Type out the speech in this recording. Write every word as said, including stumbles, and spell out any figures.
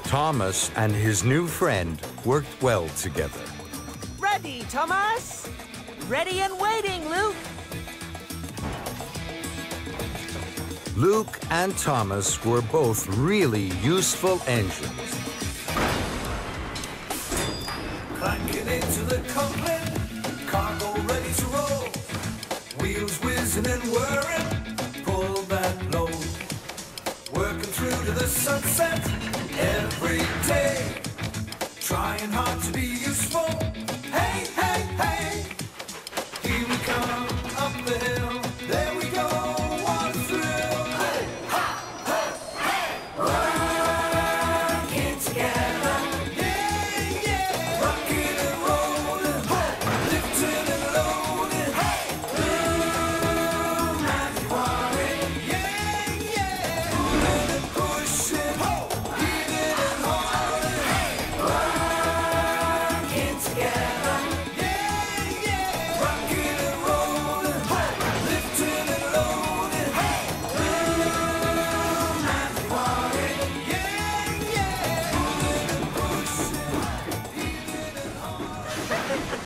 Thomas and his new friend worked well together. Ready, Thomas? Ready and waiting, Luke. Luke and Thomas were both really useful engines. Clanking into the coupling, cargo ready to roll. Wheels whizzing and whirring, pull that load. Working through to the sunset every day. Trying hard to be useful. Hey, hey, hey, here we come.